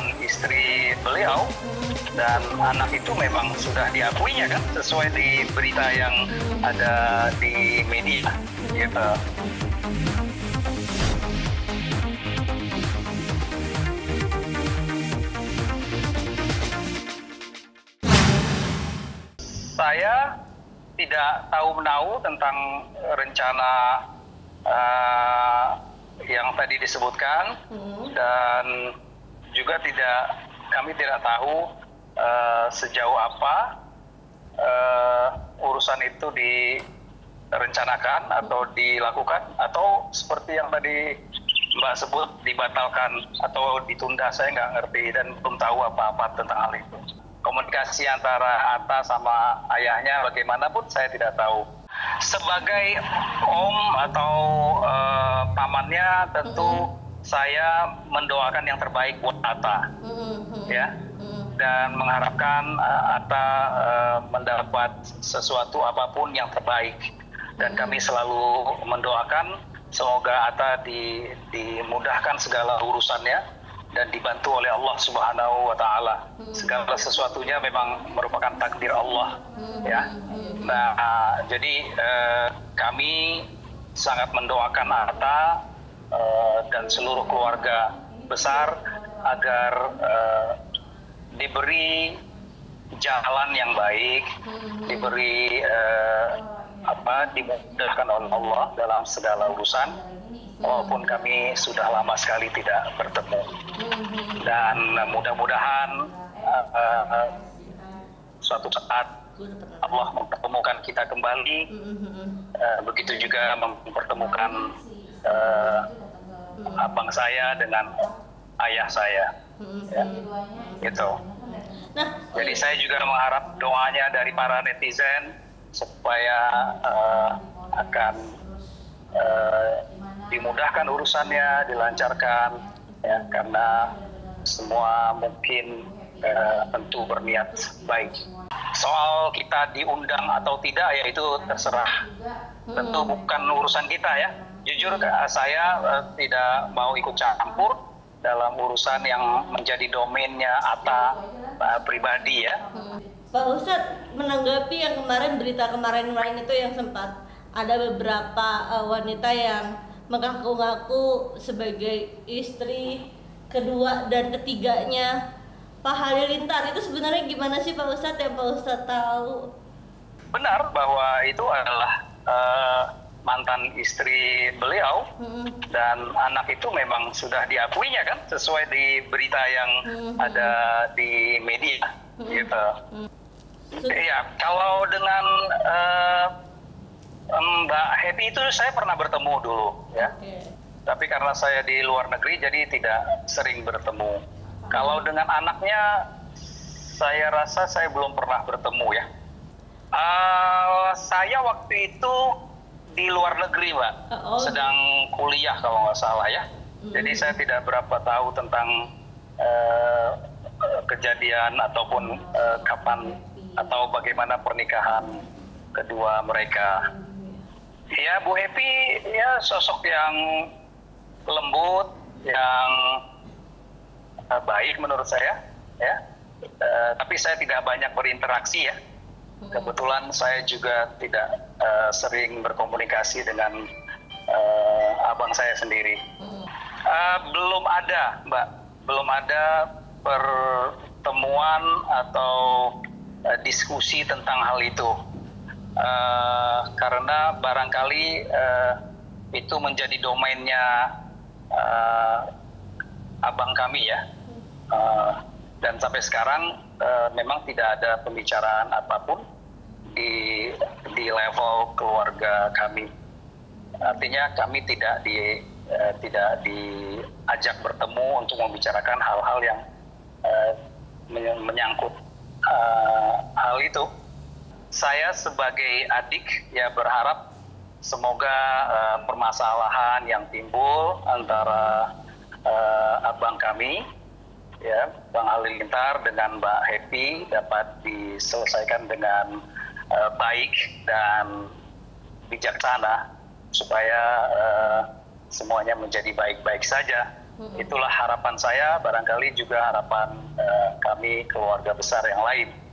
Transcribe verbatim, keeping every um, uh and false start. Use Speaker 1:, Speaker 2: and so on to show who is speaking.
Speaker 1: mantan istri beliau, dan anak itu memang sudah diakuinya kan sesuai di berita yang ada di media gitu. Saya tidak tahu menahu tentang rencana uh, yang tadi disebutkan, hmm. dan juga tidak kami tidak tahu uh, sejauh apa uh, urusan itu direncanakan atau dilakukan, atau seperti yang tadi Mbak sebut dibatalkan atau ditunda. Saya nggak ngerti dan belum tahu apa-apa tentang hal itu. Komunikasi antara Atta sama ayahnya bagaimanapun saya tidak tahu. Sebagai om atau uh, pamannya tentu mm-hmm. saya mendoakan yang terbaik buat Atta, mm-hmm. ya, mm-hmm. dan mengharapkan uh, Atta uh, mendapat sesuatu apapun yang terbaik, dan mm-hmm. kami selalu mendoakan semoga Atta di, dimudahkan segala urusannya dan dibantu oleh Allah Subhanahu wa Ta'ala. Hmm. Segala sesuatunya memang merupakan takdir Allah, hmm. ya. Nah, uh, jadi uh, kami sangat mendoakan Atta uh, dan seluruh keluarga besar agar uh, diberi jalan yang baik, hmm. diberi uh, apa dimudahkan oleh Allah dalam segala urusan. Walaupun kami sudah lama sekali tidak bertemu, dan mudah-mudahan uh, uh, suatu saat Allah mempertemukan kita kembali, uh, begitu juga mempertemukan uh, abang saya dengan ayah saya, ya, gitu. Jadi saya juga mengharap doanya dari para netizen supaya uh, akan uh, dimudahkan urusannya, dilancarkan, ya, karena semua mungkin eh, tentu berniat baik. Soal kita diundang atau tidak, ya itu terserah. Tentu bukan urusan kita, ya. Jujur saya eh, tidak mau ikut campur dalam urusan yang menjadi domainnya Atta eh, pribadi, ya.
Speaker 2: Pak Ustadz, menanggapi yang kemarin berita kemarin-kemarin itu yang sempat ada beberapa uh, wanita yang mengaku-ngaku sebagai istri kedua dan ketiganya Pak Halilintar, itu sebenarnya gimana sih Pak Ustadz, yang Pak Ustadz tahu?
Speaker 1: Benar bahwa itu adalah uh, mantan istri beliau, hmm. dan anak itu memang sudah diakuinya kan sesuai di berita yang hmm. ada di media, hmm. gitu. Hmm. Ya, kalau dengan uh, Mbak Happy itu saya pernah bertemu dulu, ya. Okay. Tapi karena saya di luar negeri jadi tidak sering bertemu. Okay. Kalau dengan anaknya, saya rasa saya belum pernah bertemu, ya. Uh, saya waktu itu di luar negeri, Mbak, oh, sedang kuliah kalau nggak salah, ya. Mm-hmm. Jadi saya tidak berapa tahu tentang uh, kejadian ataupun uh, kapan atau bagaimana pernikahan kedua mereka. Ya, Bu Happy ya sosok yang lembut, yang uh, baik menurut saya, ya. Uh, tapi saya tidak banyak berinteraksi, ya. Kebetulan saya juga tidak uh, sering berkomunikasi dengan uh, abang saya sendiri. Uh, belum ada, Mbak, belum ada pertemuan atau uh, diskusi tentang hal itu. Uh, karena barangkali uh, itu menjadi domainnya uh, abang kami, ya, uh, dan sampai sekarang uh, memang tidak ada pembicaraan apapun di di level keluarga kami. Artinya kami tidak di uh, tidak diajak bertemu untuk membicarakan hal-hal yang uh, menyangkut uh, hal itu. Saya sebagai adik ya berharap semoga uh, permasalahan yang timbul antara uh, abang kami, ya, Bang Halilintar dengan Mbak Happy dapat diselesaikan dengan uh, baik dan bijaksana supaya uh, semuanya menjadi baik-baik saja. Itulah harapan saya, barangkali juga harapan uh, kami keluarga besar yang lain.